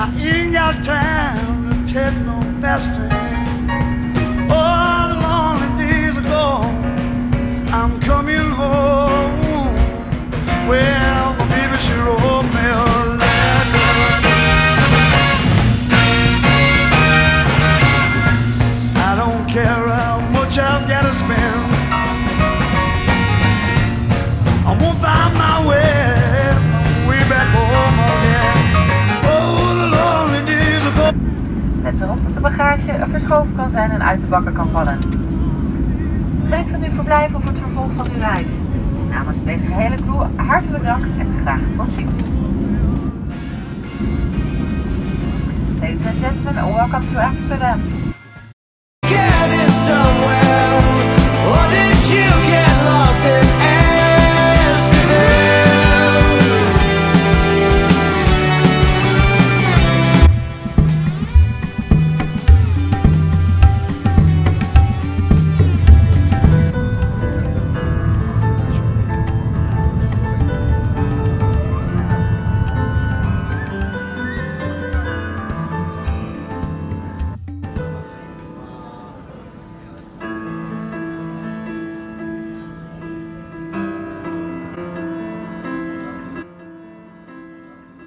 I ain't got time to take no fasting. Oh, the lonely days are gone. I'm coming home. Well, my baby, she wrote me a letter. I don't care how much I've got to spend. I won't find my way back home again. Oh, the lonely days are gone. Let erop dat de bagage verschoven kan zijn en uit de bakken kan vallen. Geniet van uw verblijf of het vervolg van uw reis. Namens deze gehele crew hartelijk dank en graag tot ziens. Ladies and gentlemen, welcome to Amsterdam.